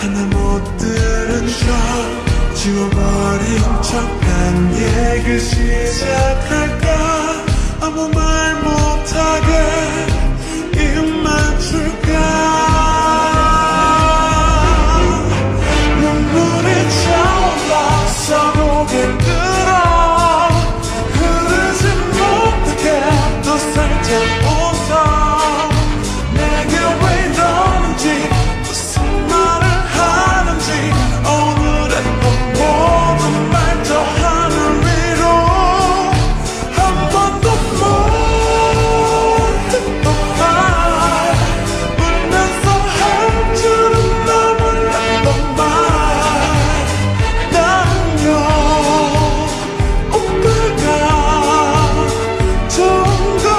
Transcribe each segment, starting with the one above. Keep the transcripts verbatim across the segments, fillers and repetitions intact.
하나 못 들은 척 지워버린 척 난 얘기 시작할까 아무 말 못하게 입만 줄까 눈물이 차올라서 고개를 들어 흐르지 못하게 또 살짝 웃어 내게 왜 이러는지 무슨 말을 하는지 오늘의 밤 모든 말 저 하늘 위로 한 번도 못했던 말 울면서 할 줄은 나 몰랐던 말 나는요 오빠가 좋은 걸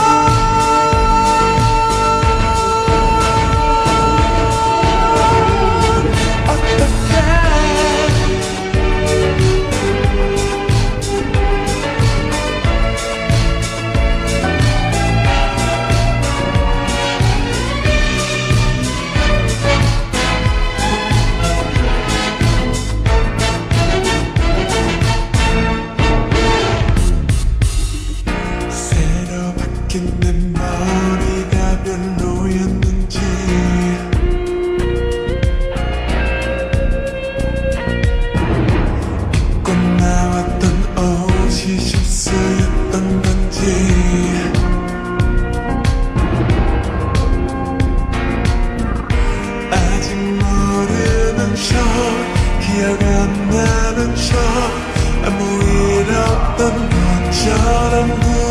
새로 바뀐 내 머리가 별로였는지 입고 나왔던 옷이 실수였던 건지 아직 모르는 척 기억 안 나는 척 아무 일 없던 것처럼